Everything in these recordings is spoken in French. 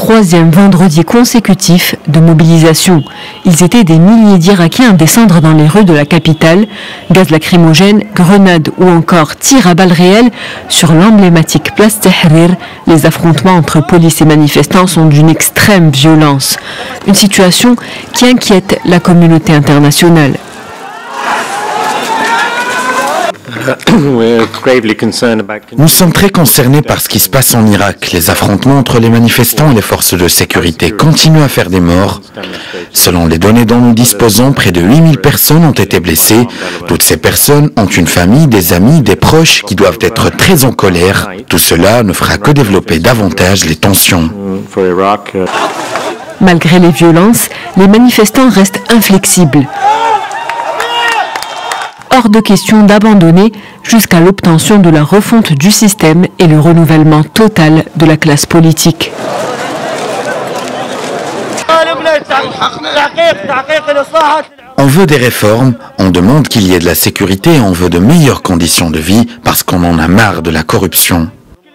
troisième vendredi consécutif de mobilisation. Ils étaient des milliers d'Irakiens à descendre dans les rues de la capitale. Gaz lacrymogène, grenades ou encore tirs à balles réelles sur l'emblématique place Tahrir. Les affrontements entre police et manifestants sont d'une extrême violence. Une situation qui inquiète la communauté internationale. Nous sommes très concernés par ce qui se passe en Irak. Les affrontements entre les manifestants et les forces de sécurité continuent à faire des morts. Selon les données dont nous disposons, près de 8000 personnes ont été blessées. Toutes ces personnes ont une famille, des amis, des proches qui doivent être très en colère. Tout cela ne fera que développer davantage les tensions. Malgré les violences, les manifestants restent inflexibles. Hors de question d'abandonner jusqu'à l'obtention de la refonte du système et le renouvellement total de la classe politique. On veut des réformes, on demande qu'il y ait de la sécurité et on veut de meilleures conditions de vie parce qu'on en a marre de la corruption.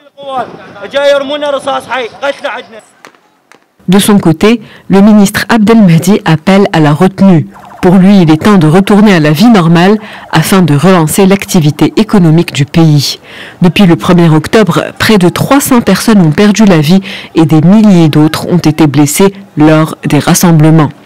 De son côté, le ministre Abdelmehdi appelle à la retenue. Pour lui, il est temps de retourner à la vie normale afin de relancer l'activité économique du pays. Depuis le 1er octobre, près de 300 personnes ont perdu la vie et des milliers d'autres ont été blessées lors des rassemblements.